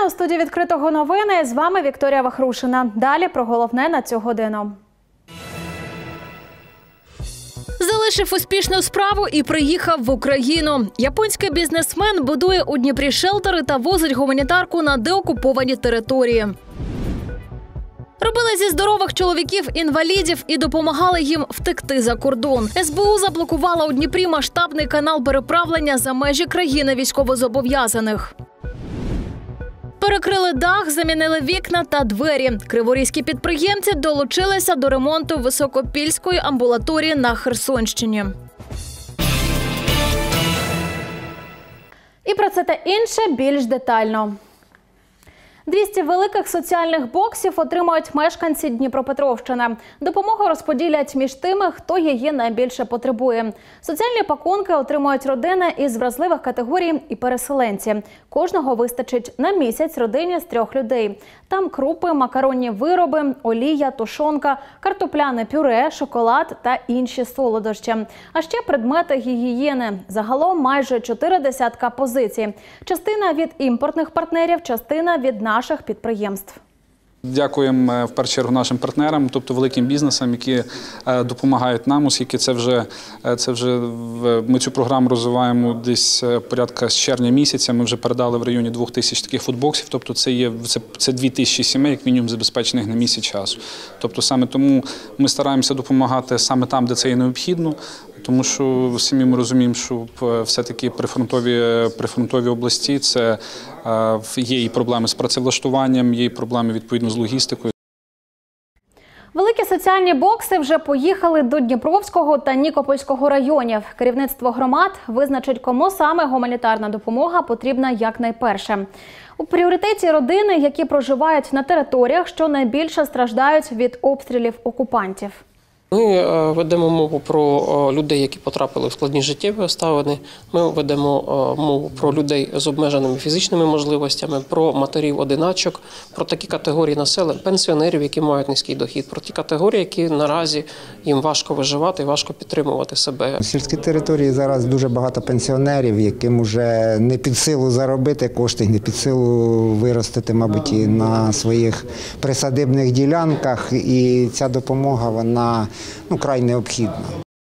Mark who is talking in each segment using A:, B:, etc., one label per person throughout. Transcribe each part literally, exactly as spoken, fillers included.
A: У студії «Відкритого новини» з вами Вікторія Вахрушина. Далі про головне на цю годину.
B: Залишив успішну справу і приїхав в Україну. Японський бізнесмен будує у Дніпрі шелтери та возить гуманітарку на деокуповані території. Робили зі здорових чоловіків-інвалідів і допомагали їм втекти за кордон. ес бе у заблокувала у Дніпрі масштабний канал переправлення за межі країни військовозобов'язаних. Перекрили дах, замінили вікна та двері. Криворізькі підприємці долучилися до ремонту Високопільської амбулаторії на Херсонщині.
A: І про це та інше більш детально. двісті великих соціальних боксів отримають мешканці Дніпропетровщини. Допомогу розподілять між тими, хто її найбільше потребує. Соціальні пакунки отримують родини із вразливих категорій і переселенці. Кожного вистачить на місяць родині з трьох людей. Там крупи, макаронні вироби, олія, тушонка, картопляне пюре, шоколад та інші солодощі. А ще предмети гігієни. Загалом майже чотири десятка позицій. Частина від імпортних партнерів, частина від наших підприємств.
C: Дякуємо в першу чергу нашим партнерам, тобто великим бізнесам, які допомагають нам, оскільки це вже, це вже ми цю програму розвиваємо десь порядка з червня місяця. Ми вже передали в районі двох тисяч таких фудбоксів, тобто це є це, це дві тисячі сімей, як мінімум, забезпечених на місяць часу. Тобто саме тому ми стараємося допомагати саме там, де це є необхідно. Тому що самі ми розуміємо, що все-таки прифронтові, прифронтові області це є і проблеми з працевлаштуванням, є і проблеми відповідно з логістикою.
A: Великі соціальні бокси вже поїхали до Дніпровського та Нікопольського районів. Керівництво громад визначить, кому саме гуманітарна допомога потрібна якнайперше. У пріоритеті родини, які проживають на територіях, що найбільше страждають від обстрілів окупантів.
D: Ми ведемо мову про людей, які потрапили в складні життєві обставини. Ми ведемо мову про людей з обмеженими фізичними можливостями, про матерів-одиначок, про такі категорії населення, пенсіонерів, які мають низький дохід, про ті категорії, які наразі їм важко виживати і важко підтримувати себе.
E: В сільській території зараз дуже багато пенсіонерів, яким вже не під силу заробити кошти, не під силу виростити, мабуть, і на своїх присадибних ділянках. І ця допомога, вона ну, край необхідна.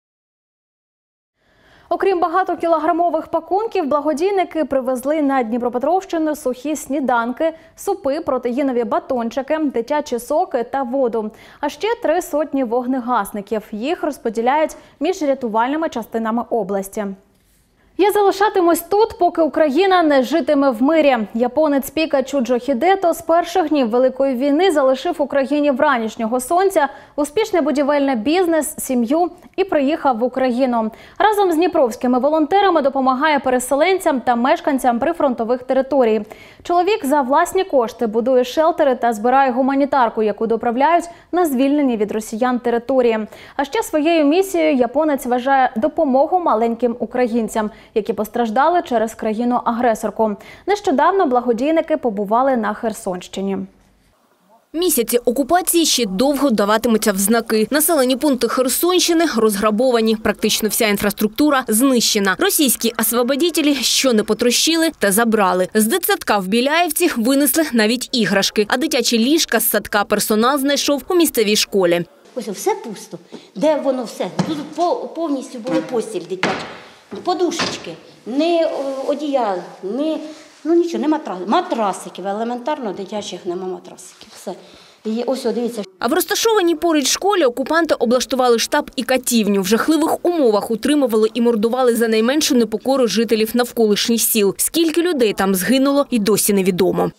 A: Окрім багатокілограмових пакунків, благодійники привезли на Дніпропетровщину сухі сніданки, супи, протеїнові батончики, дитячі соки та воду. А ще три сотні вогнегасників. Їх розподіляють між рятувальними частинами області. Я залишатимусь тут, поки Україна не житиме в мирі. Японець Пікачу Джохідето з перших днів Великої війни залишив Україні вранішнього сонця, успішний будівельний бізнес, сім'ю і приїхав в Україну. Разом з дніпровськими волонтерами допомагає переселенцям та мешканцям прифронтових територій. Чоловік за власні кошти будує шелтери та збирає гуманітарку, яку доправляють на звільнені від росіян території. А ще своєю місією японець вважає допомогу маленьким українцям, які постраждали через країну-агресорку. Нещодавно благодійники побували на Херсонщині.
B: Місяці окупації ще довго даватимуться в знаки. Населені пункти Херсонщини розграбовані. Практично вся інфраструктура знищена. Російські освободітелі що не потрощили та забрали. З дитсадка в Біляєвці винесли навіть іграшки. А дитячі ліжка з садка персонал знайшов у місцевій школі.
F: Ось все пусто. Де воно все? Тут повністю були постіль дитячі. Подушечки, не одіял, не, ну нічого, не матрасиків. Матрасиків, елементарно дитячих нема матрасиків. Все. І ось, о, дивіться.
B: А в розташованій поруч школі окупанти облаштували штаб і катівню. В жахливих умовах утримували і мордували за найменшу непокору жителів навколишніх сіл. Скільки людей там згинуло, і досі невідомо.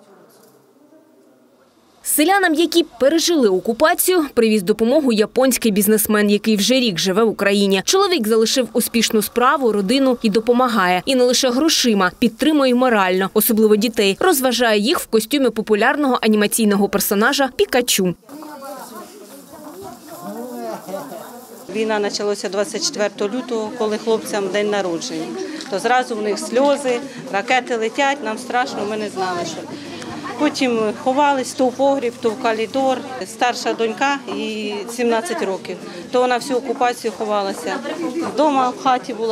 B: Селянам, які пережили окупацію, привіз допомогу японський бізнесмен, який вже рік живе в Україні. Чоловік залишив успішну справу, родину і допомагає. І не лише грошима, підтримує морально, особливо дітей. Розважає їх в костюмі популярного анімаційного персонажа Пікачу.
G: Війна почалася двадцять четвертого лютого, коли хлопцям день народження. То зразу в них сльози, ракети летять, нам страшно, ми не знали, що. Потім ховались то в погріб, то в коридор. Старша донька, їй сімнадцять років, то вона всю окупацію ховалася. Вдома в хаті була,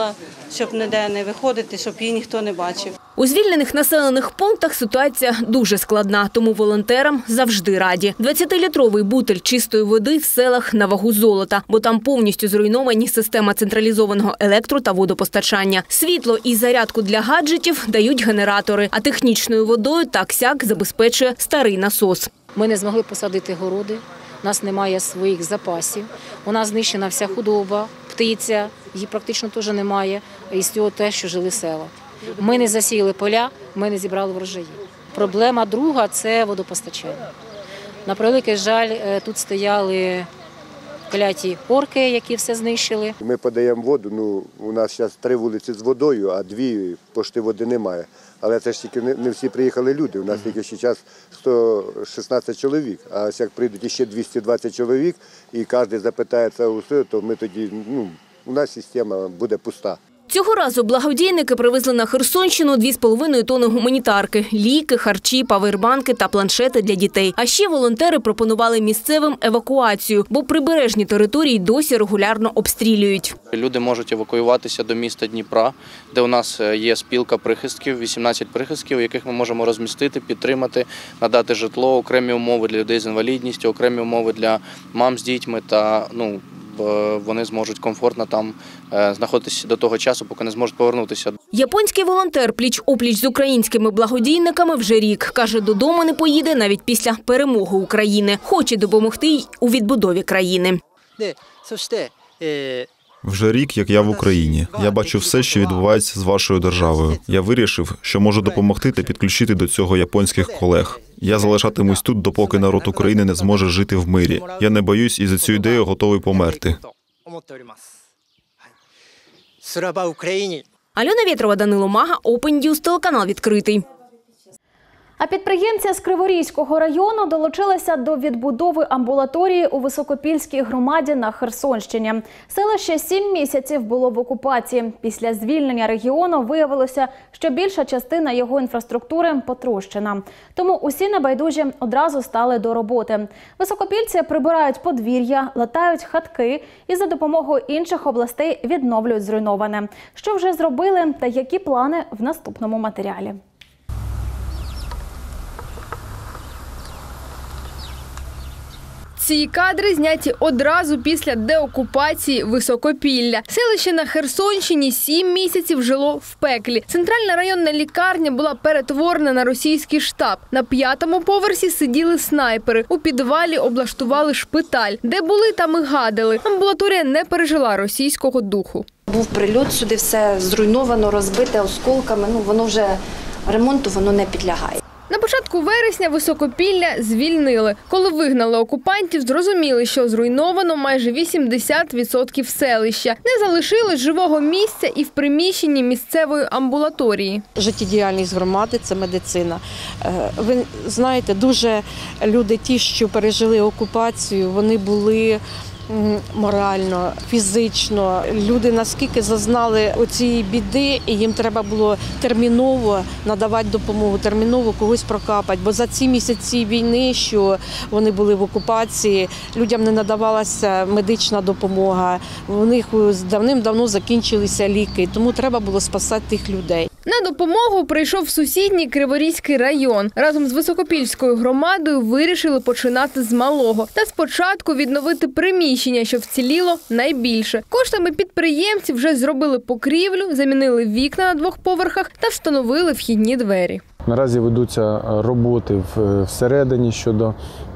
G: щоб ніде не виходити, щоб її ніхто не бачив.
B: У звільнених населених пунктах ситуація дуже складна, тому волонтерам завжди раді. двадцятилітровий бутиль чистої води в селах на вагу золота, бо там повністю зруйновані система централізованого електро- та водопостачання. Світло і зарядку для гаджетів дають генератори, а технічною водою так-сяк забезпечує старий насос.
H: Ми не змогли посадити городи, у нас немає своїх запасів, у нас знищена вся худоба, птиця, її практично теж немає, із цього те, що жили села. Ми не засіяли поля, ми не зібрали врожаї. Проблема друга – це водопостачання. На превеликий жаль, тут стояли кляті орки, які все знищили.
I: Ми подаємо воду, ну, у нас зараз три вулиці з водою, а дві пошти води немає. Але це ж тільки не, не всі приїхали люди, у нас тільки ще час сто шістнадцять чоловік, а ось як прийдуть ще двісті двадцять чоловік і кожен запитає це усе, то ми тоді, ну, у нас система буде пуста.
B: Цього разу благодійники привезли на Херсонщину дві з половиною тонни гуманітарки – ліки, харчі, павербанки та планшети для дітей. А ще волонтери пропонували місцевим евакуацію, бо прибережні території досі регулярно обстрілюють.
J: Люди можуть евакуюватися до міста Дніпра, де у нас є спілка прихистків, вісімнадцять прихистків, яких ми можемо розмістити, підтримати, надати житло, окремі умови для людей з інвалідністю, окремі умови для мам з дітьми та, ну, вони зможуть комфортно там знаходитися до того часу, поки не зможуть повернутися.
B: Японський волонтер пліч-опліч з українськими благодійниками вже рік. Каже, додому не поїде навіть після перемоги України. Хоче допомогти й у відбудові країни.
K: Вже рік, як я в Україні. Я бачу все, що відбувається з вашою державою. Я вирішив, що можу допомогти та підключити до цього японських колег. Я залишатимусь тут, допоки народ України не зможе жити в мирі. Я не боюсь і за цю ідею готовий померти.
B: Альона Вєтрова, Данило Мага, Open News, телеканал «Відкритий».
A: А підприємці з Криворізького району долучилися до відбудови амбулаторії у Високопільській громаді на Херсонщині. Селище сім місяців було в окупації. Після звільнення регіону виявилося, що більша частина його інфраструктури потрощена. Тому усі небайдужі одразу стали до роботи. Високопільці прибирають подвір'я, латають хатки і за допомогою інших областей відновлюють зруйноване. Що вже зробили та які плани в наступному матеріалі.
L: Ці кадри зняті одразу після деокупації Високопілля. Селище на Херсонщині сім місяців жило в пеклі. Центральна районна лікарня була перетворена на російський штаб. На п'ятому поверсі сиділи снайпери. У підвалі облаштували шпиталь. Де були, там і гадили. Амбулаторія не пережила російського духу.
M: Був прильот, сюди все зруйновано, розбите осколками. Ну, воно вже ремонту воно не підлягає.
L: На початку вересня Високопілля звільнили. Коли вигнали окупантів, зрозуміли, що зруйновано майже вісімдесят відсотків селища. Не залишилось живого місця і в приміщенні місцевої амбулаторії.
N: Життєдіяльність громади – це медицина. Ви знаєте, дуже люди ті, що пережили окупацію, вони були морально, фізично. Люди наскільки зазнали оцієї біди, і їм треба було терміново надавати допомогу, терміново когось прокапати. Бо за ці місяці війни, що вони були в окупації, людям не надавалася медична допомога. У них давним-давно закінчилися ліки, тому треба було спасати тих людей.
L: На допомогу прийшов сусідній Криворізький район. Разом з Високопільською громадою вирішили починати з малого. Та спочатку відновити приміщення, що вціліло найбільше. Коштами підприємців вже зробили покрівлю, замінили вікна на двох поверхах та встановили вхідні двері.
O: Наразі ведуться роботи всередині щодо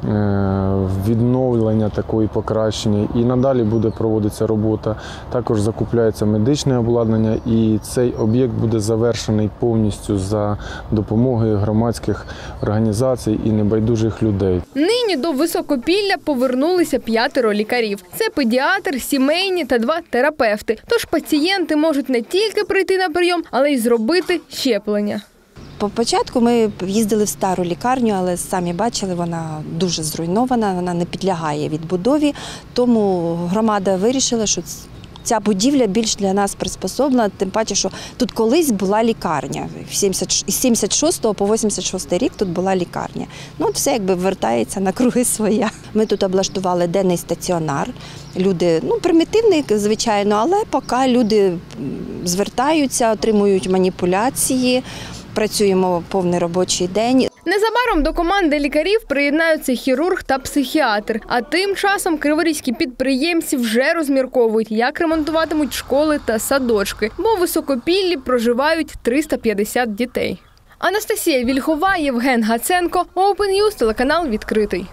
O: відновлення такої покращення. І надалі буде проводитися робота. Також закупляється медичне обладнання і цей об'єкт буде завершений повністю за допомогою громадських організацій і небайдужих людей.
L: Нині до Високопілля повернулися п'ятеро лікарів. Це педіатр, сімейні та два терапевти. Тож пацієнти можуть не тільки прийти на прийом, але й зробити щеплення.
M: Спочатку ми їздили в стару лікарню, але самі бачили, вона дуже зруйнована, вона не підлягає відбудові, тому громада вирішила, що ця будівля більш для нас приспособлена, тим паче, що тут колись була лікарня. З сімдесят шостого по вісімдесят шостий рік тут була лікарня. Ну, от все якби вертається на круги своя. Ми тут облаштували денний стаціонар. Люди, ну, примітивний, звичайно, але поки люди звертаються, отримують маніпуляції, працюємо повний робочий день.
L: Незабаром до команди лікарів приєднаються хірург та психіатр. А тим часом криворізькі підприємці вже розмірковують, як ремонтуватимуть школи та садочки, бо в Високопіллі проживають триста п'ятдесят дітей. Анастасія Вільхова, Євген Гаценко, Open News, телеканал «Відкритий».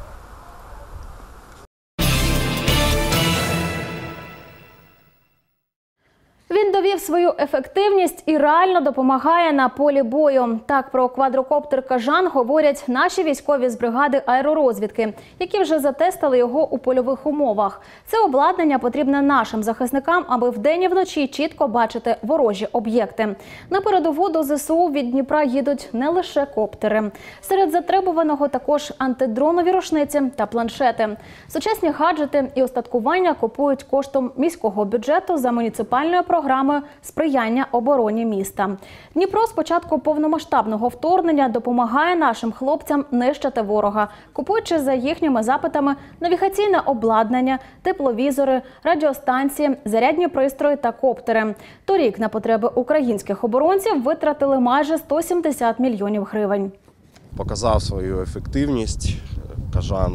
A: Він довів свою ефективність і реально допомагає на полі бою. Так про квадрокоптер «Кажан» говорять наші військові з бригади аеророзвідки, які вже затестили його у польових умовах. Це обладнання потрібне нашим захисникам, аби вдень і вночі чітко бачити ворожі об'єкти. На передову до зе се у від Дніпра їдуть не лише коптери. Серед затребуваного також антидронові рушниці та планшети. Сучасні гаджети і устаткування купують коштом міського бюджету за муніципальною програмою програмою сприяння обороні міста. Дніпро з початку повномасштабного вторгнення допомагає нашим хлопцям нищити ворога, купуючи за їхніми запитами навігаційне обладнання, тепловізори, радіостанції, зарядні пристрої та коптери. Торік на потреби українських оборонців витратили майже сто сімдесят мільйонів гривень.
P: Показав свою ефективність «Кажан».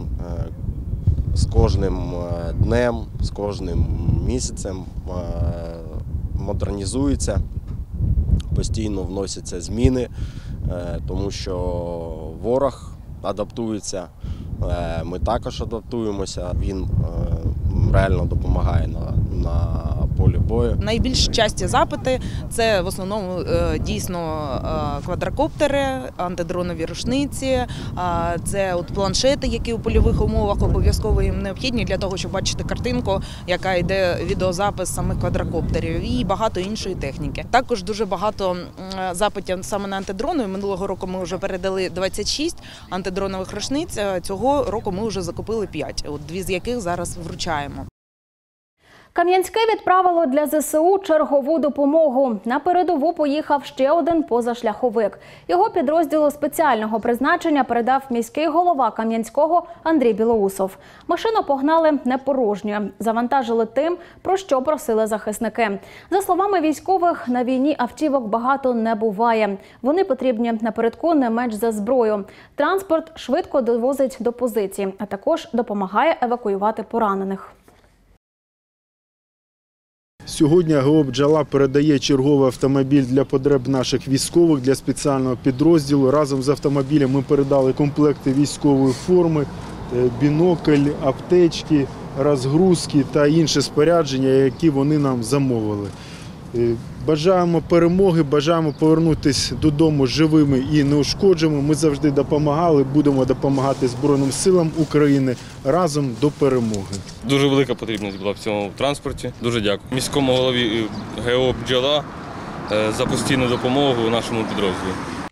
P: З кожним днем, з кожним місяцем модернізується, постійно вносяться зміни, тому що ворог адаптується, ми також адаптуємося, він реально допомагає на, на полі бою.
Q: Найбільш часті запити – це в основному дійсно квадрокоптери, антидронові рушниці, це от планшети, які у польових умовах обов'язково їм необхідні для того, щоб бачити картинку, яка йде відеозапис самих квадрокоптерів, і багато іншої техніки. Також дуже багато запитів саме на антидрони. Минулого року ми вже передали двадцять шість антидронових рушниць, цього року ми вже закупили п'ять, от дві з яких зараз вручаємо.
A: Кам'янське відправило для зе се у чергову допомогу. На передову поїхав ще один позашляховик. Його підрозділу спеціального призначення передав міський голова Кам'янського Андрій Білоусов. Машину погнали не порожньою. Завантажили тим, про що просили захисники. За словами військових, на війні автівок багато не буває. Вони потрібні напередку не менш за зброю. Транспорт швидко довозить до позицій, а також допомагає евакуювати поранених.
O: Сьогодні ГО «Бджола» передає черговий автомобіль для потреб наших військових, для спеціального підрозділу. Разом з автомобілем ми передали комплекти військової форми, бінокль, аптечки, розгрузки та інше спорядження, які вони нам замовили. Бажаємо перемоги, бажаємо повернутися додому живими і неушкодженими. Ми завжди допомагали, будемо допомагати Збройним силам України разом до перемоги.
R: Дуже велика потрібність була в цьому транспорті. Дуже дякую міському голові ГО «Бджола» за постійну допомогу нашому підрозділу.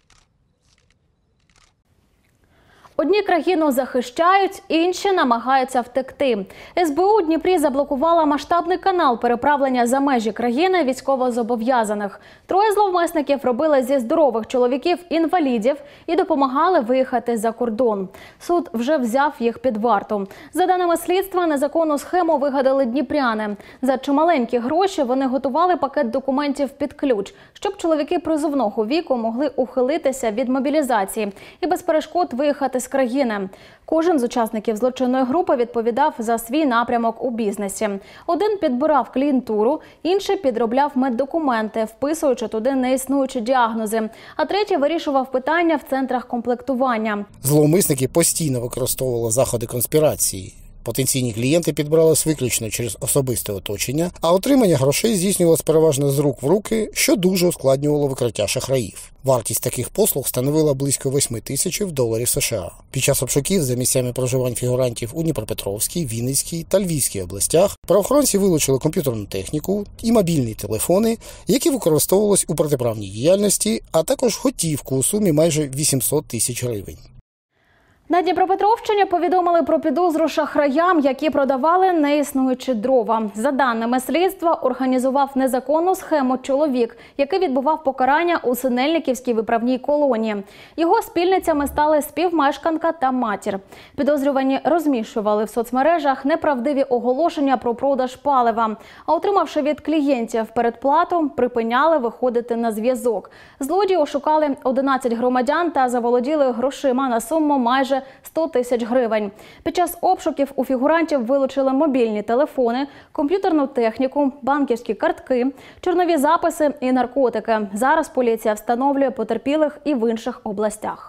A: Одні країну захищають, інші намагаються втекти. ес бе у у Дніпрі заблокувала масштабний канал переправлення за межі країни військовозобов'язаних. Троє зловмисників робили зі здорових чоловіків інвалідів і допомагали виїхати за кордон. Суд вже взяв їх під варту. За даними слідства, незаконну схему вигадали дніпряни. За чималенькі гроші вони готували пакет документів під ключ, щоб чоловіки призовного віку могли ухилитися від мобілізації і без перешкод виїхати з країни. Кожен з учасників злочинної групи відповідав за свій напрямок у бізнесі. Один підбирав клієнтуру, інший підробляв меддокументи, вписуючи туди неіснуючі діагнози, а третій вирішував питання в центрах комплектування.
S: Зловмисники постійно використовували заходи конспірації. Потенційні клієнти підбирались виключно через особисте оточення, а отримання грошей здійснювалось переважно з рук в руки, що дуже ускладнювало викриття шахраїв. Вартість таких послуг становила близько восьми тисяч доларів США. Під час обшуків за місцями проживань фігурантів у Дніпропетровській, Вінницькій та Львівській областях правоохоронці вилучили комп'ютерну техніку і мобільні телефони, які використовувались у протиправній діяльності, а також готівку у сумі майже вісімсот тисяч гривень.
A: На Дніпропетровщині повідомили про підозру шахраям, які продавали неіснуючі дрова. За даними слідства, організував незаконну схему чоловік, який відбував покарання у Синельниківській виправній колонії. Його спільницями стали співмешканка та матір. Підозрювані розміщували в соцмережах неправдиві оголошення про продаж палива, а отримавши від клієнтів передплату, припиняли виходити на зв'язок. Злодії ошукали одинадцять громадян та заволоділи грошима на суму майже сто тисяч гривень. Під час обшуків у фігурантів вилучили мобільні телефони, комп'ютерну техніку, банківські картки, чорнові записи і наркотики. Зараз поліція встановлює потерпілих і в інших областях.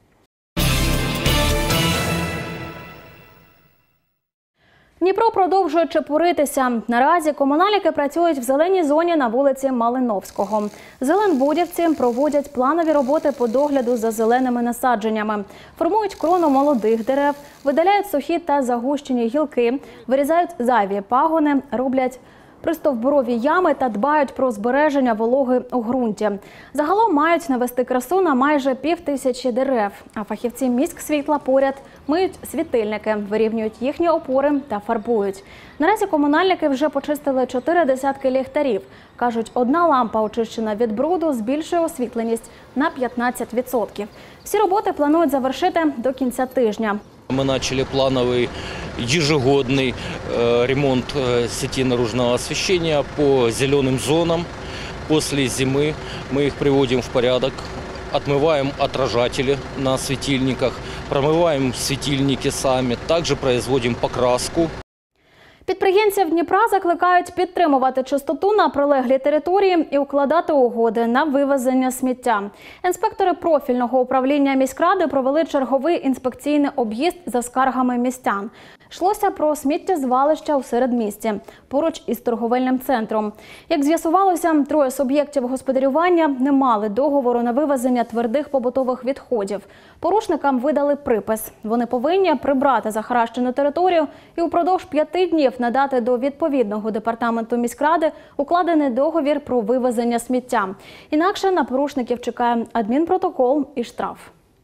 A: Дніпро продовжує чепуритися. Наразі комунальники працюють в зеленій зоні на вулиці Малиновського. Зеленбудівці проводять планові роботи по догляду за зеленими насадженнями. Формують крону молодих дерев, видаляють сухі та загущені гілки, вирізають зайві пагони, роблять пристовбурові ями та дбають про збереження вологи у ґрунті. Загалом мають навести красу на майже пів тисячі дерев. А фахівці міськсвітла поряд миють світильники, вирівнюють їхні опори та фарбують. Наразі комунальники вже почистили чотири десятки ліхтарів. Кажуть, одна лампа, очищена від бруду, збільшує освітленість на п'ятнадцять відсотків. Всі роботи планують завершити до кінця тижня.
T: Мы начали плановый ежегодный э, ремонт э, сети наружного освещения по зеленым зонам. После зимы мы их приводим в порядок, отмываем отражатели на светильниках, промываем светильники сами, также производим покраску.
A: Підприємців Дніпра закликають підтримувати чистоту на прилеглій території і укладати угоди на вивезення сміття. Інспектори профільного управління міськради провели черговий інспекційний об'їзд за скаргами містян. Йшлося про сміттєзвалища у середмісті, поруч із торговельним центром. Як з'ясувалося, троє суб'єктів господарювання не мали договору на вивезення твердих побутових відходів. Порушникам видали припис. Вони повинні прибрати захаращену територію і упродовж п'яти днів надати до відповідного департаменту міськради укладений договір про вивезення сміття. Інакше на порушників чекає адмінпротокол і штраф.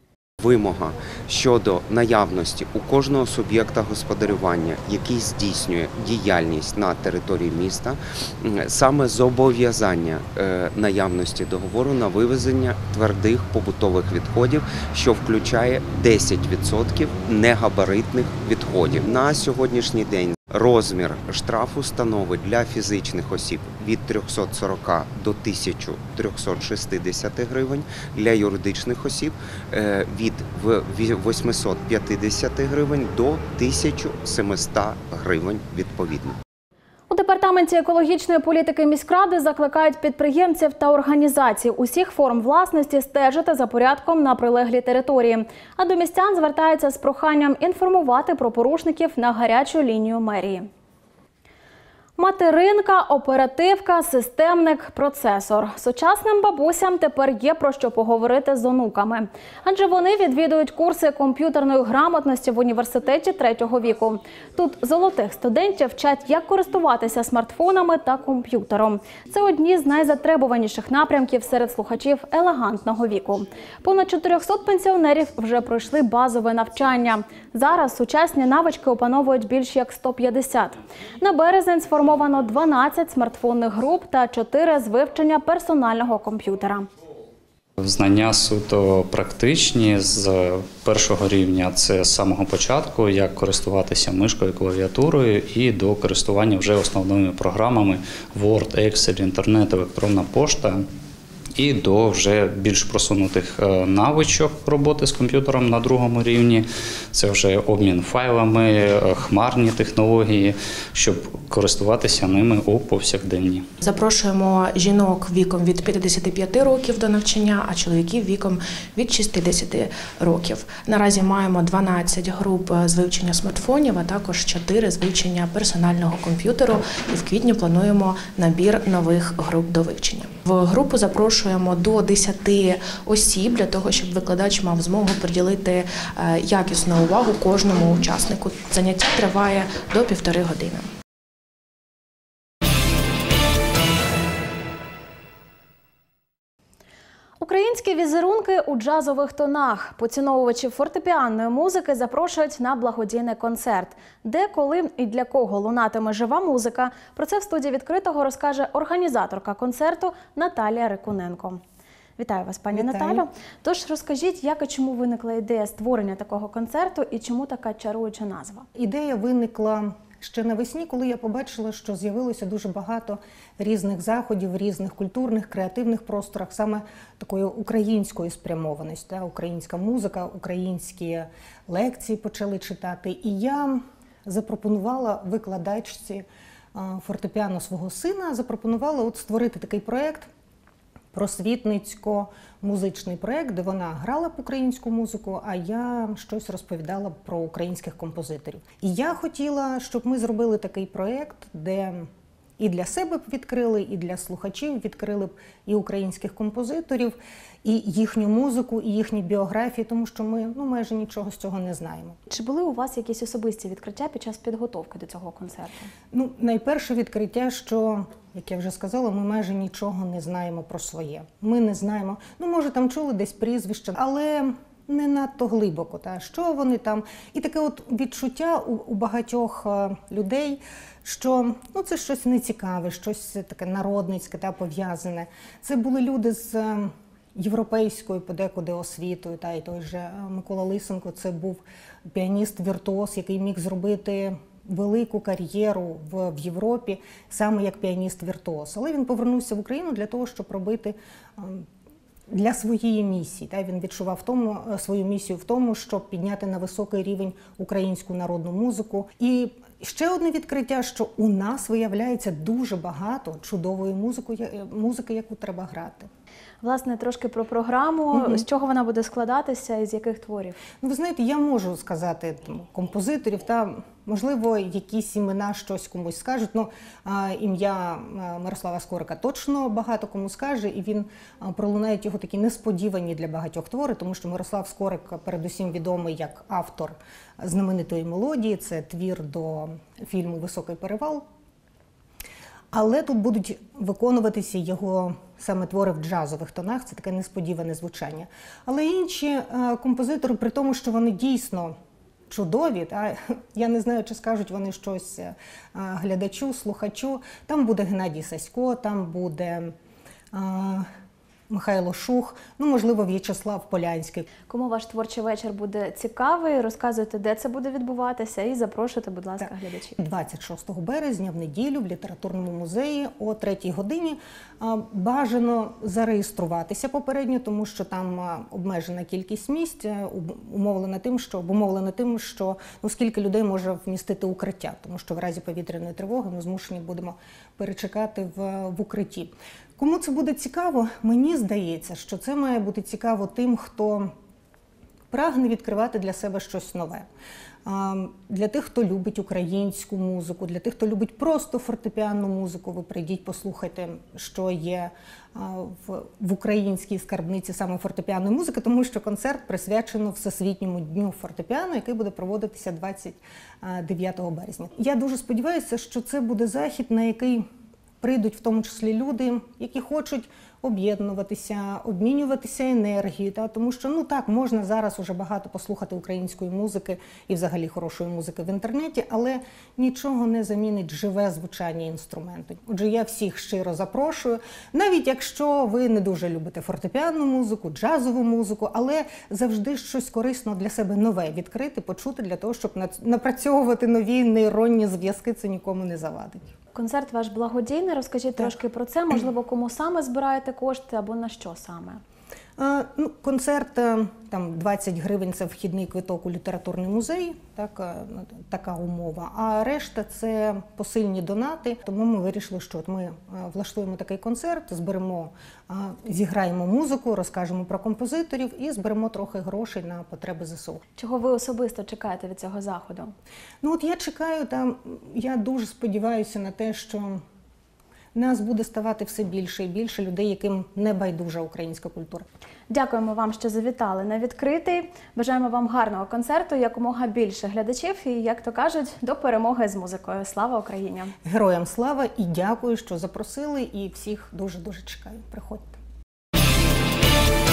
U: Вимога щодо наявності у кожного суб'єкта господарювання, який здійснює діяльність на території міста, саме зобов'язання наявності договору на вивезення твердих побутових відходів, що включає десять відсотків негабаритних відходів. На сьогоднішній день розмір штрафу становить для фізичних осіб від трьохсот сорока до тисячі трьохсот шістдесят гривень, для юридичних осіб від восьмисот п'ятдесят гривень до тисячі сімсот гривень відповідно.
A: У департаменті екологічної політики міськради закликають підприємців та організацій усіх форм власності стежити за порядком на прилеглій території. А до містян звертаються з проханням інформувати про порушників на гарячу лінію мерії. Материнка, оперативка, системник, процесор. Сучасним бабусям тепер є про що поговорити з онуками. Адже вони відвідують курси комп'ютерної грамотності в університеті третього віку. Тут золотих студентів вчать, як користуватися смартфонами та комп'ютером. Це одні з найзатребуваніших напрямків серед слухачів елегантного віку. Понад чотирьохсот пенсіонерів вже пройшли базове навчання. Зараз сучасні навички опановують більш як сто п'ятдесят. На березень сформовано дванадцять смартфонних груп та чотири з вивчення персонального комп'ютера.
V: Знання суто практичні з першого рівня, це з самого початку, як користуватися мишкою, клавіатурою і до користування вже основними програмами Word, Excel, інтернет, електронна пошта. І до вже більш просунутих навичок роботи з комп'ютером на другому рівні. Це вже обмін файлами, хмарні технології, щоб користуватися ними у повсякденні.
W: Запрошуємо жінок віком від п'ятдесяти п'яти років до навчання, а чоловіків віком від шістдесяти років. Наразі маємо дванадцять груп з вивчення смартфонів, а також чотири з вивчення персонального комп'ютеру. І в квітні плануємо набір нових груп до вивчення. В групу запрошуємо до десяти осіб для того, щоб викладач мав змогу приділити якісну увагу кожному учаснику. Заняття триває до півтори години.
A: Українські візерунки у джазових тонах. Поціновувачів фортепіанної музики запрошують на благодійний концерт. Де, коли і для кого лунатиме жива музика – про це в студії «Відкритого» розкаже організаторка концерту Наталія Рикуненко. Вітаю вас, пані
C: Вітаю.
A: Наталю. Тож розкажіть, як і чому виникла ідея створення такого концерту і чому така чаруюча назва?
C: Ідея виникла ще навесні, коли я побачила, що з'явилося дуже багато різних заходів, різних культурних, креативних просторах, саме такої української спрямованості. Українська музика, українські лекції почали читати. І я запропонувала викладачці фортепіано свого сина, запропонувала от створити такий проєкт, просвітницько-музичний проєкт, де вона грала б українську музику, а я щось розповідала про українських композиторів. І я хотіла, щоб ми зробили такий проєкт, де і для себе б відкрили, і для слухачів відкрили б і українських композиторів, і їхню музику, і їхні біографії, тому що ми ну, майже нічого з цього не знаємо.
A: Чи були у вас якісь особисті відкриття під час підготовки до цього концерту?
C: Ну, найперше відкриття, що, як я вже сказала, ми майже нічого не знаємо про своє. Ми не знаємо, ну, може, там чули десь прізвища, але не надто глибоко, та, що вони там. І таке от відчуття у, у багатьох е, людей, що ну, це щось нецікаве, щось таке народницьке та пов'язане. Це були люди з е, європейською подекуди освітою, та, і той же Микола Лисенко, це був піаніст-віртуоз, який міг зробити велику кар'єру в, в Європі, саме як піаніст-віртуоз. Але він повернувся в Україну для того, щоб робити е, для своєї місії. Та, він відчував в тому, свою місію в тому, щоб підняти на високий рівень українську народну музику. І ще одне відкриття, що у нас виявляється дуже багато чудової музики, музики, яку треба грати.
A: Власне, трошки про програму. Угу. З чого вона буде складатися і з яких творів?
C: Ну, ви знаєте, я можу сказати там, композиторів, та, можливо, якісь імена щось комусь скажуть. Ну, ім'я Мирослава Скорика точно багато кому скаже, і він пролунають його такі несподівані для багатьох твори, тому що Мирослав Скорик передусім відомий як автор знаменитої мелодії. Це твір до фільму «Високий перевал». Але тут будуть виконуватися його саме твори в джазових тонах, це таке несподіване звучання. Але інші е, композитори, при тому, що вони дійсно чудові, та, я не знаю, чи скажуть вони щось е, глядачу, слухачу, там буде Геннадій Сасько, там буде е, Михайло Шух, ну, можливо, В'ячеслав Полянський.
A: Кому ваш творчий вечір буде цікавий, розказуйте, де це буде відбуватися, і запрошуйте, будь ласка, глядачів.
C: двадцять шостого березня в неділю в літературному музеї о третій годині. Бажано зареєструватися попередньо, тому що там обмежена кількість місць, умовлена тим, що, обумовлена тим, що ну, скільки людей може вмістити укриття, тому що в разі повітряної тривоги ми змушені будемо перечекати в, в укритті. Кому це буде цікаво? Мені здається, що це має бути цікаво тим, хто прагне відкривати для себе щось нове. Для тих, хто любить українську музику, для тих, хто любить просто фортепіанну музику, ви прийдіть, послухайте, що є в, в українській скарбниці саме фортепіанної музики, тому що концерт присвячено Всесвітньому дню фортепіано, який буде проводитися двадцять дев'ятого березня. Я дуже сподіваюся, що це буде захід, на який прийдуть в тому числі люди, які хочуть об'єднуватися, обмінюватися енергією, та, тому що, ну так, можна зараз уже багато послухати української музики і взагалі хорошої музики в інтернеті, але нічого не замінить живе звучання інструменту. Отже, я всіх щиро запрошую, навіть якщо ви не дуже любите фортепіанну музику, джазову музику, але завжди щось корисно для себе нове відкрити, почути для того, щоб напрацьовувати нові нейронні зв'язки, це нікому не завадить.
A: Концерт ваш благодійний, розкажіть так. трошки про це, можливо, кому саме збираєте кошти або на що саме?
C: А, ну, концерт, там двадцять гривень – це вхідний квиток у літературний музей, так, така умова, а решта – це посильні донати, тому ми вирішили, що от ми влаштуємо такий концерт, зберемо, зіграємо музику, розкажемо про композиторів і зберемо трохи грошей на потреби ЗСУ.
A: Чого ви особисто чекаєте від цього заходу?
C: Ну от я чекаю, там, я дуже сподіваюся на те, що нас буде ставати все більше і більше людей, яким не байдужа українська культура.
A: Дякуємо вам, що завітали на відкритий. Бажаємо вам гарного концерту, якомога більше глядачів і, як то кажуть, до перемоги з музикою. Слава Україні!
C: Героям слава і дякую, що запросили, і всіх дуже-дуже чекаю. Приходьте.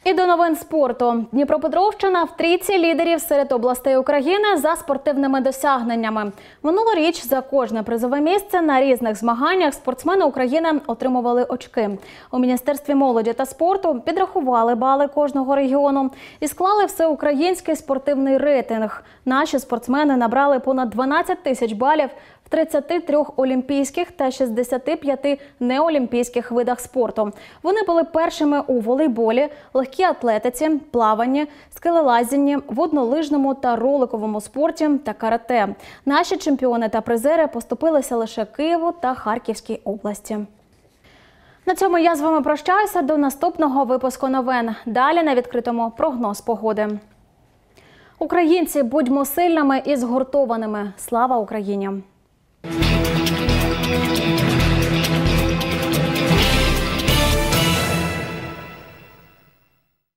A: І до новин спорту. Дніпропетровщина в трійці лідерів серед областей України за спортивними досягненнями. Минулоріч за кожне призове місце на різних змаганнях спортсмени України отримували очки. У Міністерстві молоді та спорту підрахували бали кожного регіону і склали всеукраїнський спортивний рейтинг. Наші спортсмени набрали понад дванадцять тисяч балів в тридцяти трьох олімпійських та шістдесяти п'яти неолімпійських видах спорту. Вони були першими у волейболі, легкій атлетиці, плаванні, скелелазінні, воднолижному та роликовому спорті та карате. Наші чемпіони та призери поступилися лише Києву та Харківській області. На цьому я з вами прощаюся до наступного випуску новин. Далі на відкритому прогноз погоди. Українці, будьмо сильними і згуртованими. Слава Україні!